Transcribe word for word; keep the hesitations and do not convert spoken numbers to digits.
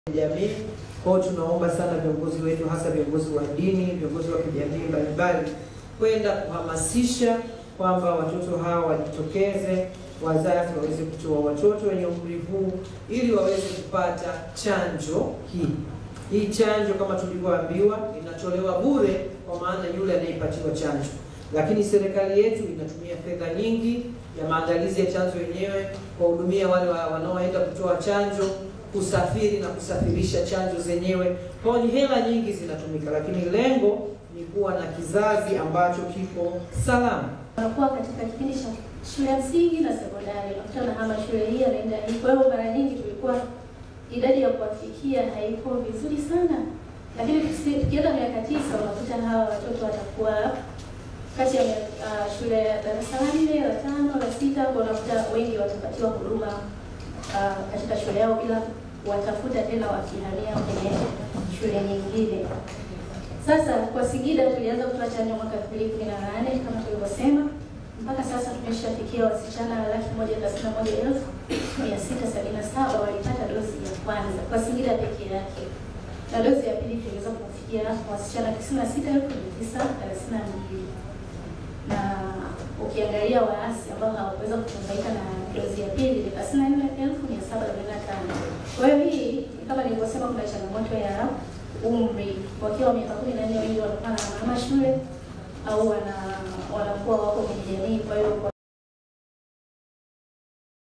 jamii. Kwa hiyo tunaomba sana viongozi wetu, hasa viongozi wa dini, viongozi wa kijamii mbalimbali, kwenda kuhamasisha kwamba watoto hawa wajitokeze, wazazi waweze kutoa watoto wenye umri huu ili waweze kupata chanjo hii. Hii chanjo kama tulivyoambiwa inatolewa bure kwa maana yule anayepatiwa chanjo. Lakini serikali yetu inatumia fedha nyingi ya maandalizi ya chanjo yenyewe, kuhudumia wale wanaoenda kutoa chanjo, kusafiri na kusafirisha chanjo zenyewe. Kwa hiyo hela nyingi zinatumika, lakini lengo ni kuwa na kizazi ambacho kipo salama. Wanakuwa katika kipindi cha shule ya msingi na sekondari, unakuta na hama shule hii anaenda hii. Kwa hiyo mara nyingi tulikuwa idadi ya kuwafikia haiko vizuri sana. Lakini tukienda miaka tisa unakuta hawa watoto watakuwa kati ya uh, shule ya darasa la nne, la tano, la sita, kwa unakuta wengi watapatiwa huduma uh, katika shule yao bila watafuta tena wakihamia kwenye shule nyingine. Sasa kwa Singida tulianza kutoa chanjo mwaka elfu mbili kumi na nane kama tulivyosema. Mpaka sasa tumeshafikia wasichana laki moja thelathini na moja elfu mia sita sabini na saba walipata dozi ya kwanza kwa Singida pekee yake. Na dozi ya pili tuliweza kufikia wasichana tisini na sita elfu mia tisa thelathini na mbili. Na ukiangalia waasi ambao hawakuweza kunufaika na dozi ya pili ni thelathini na nne elfu mia saba arobaini na tano. Kwa hiyo hii kama nilivyosema, kuna changamoto ya umri. Wakiwa miaka kumi na nne wengi wanakuwa na mama shule au wana wanakuwa wako kwenye jamii. Kwa hiyo kwa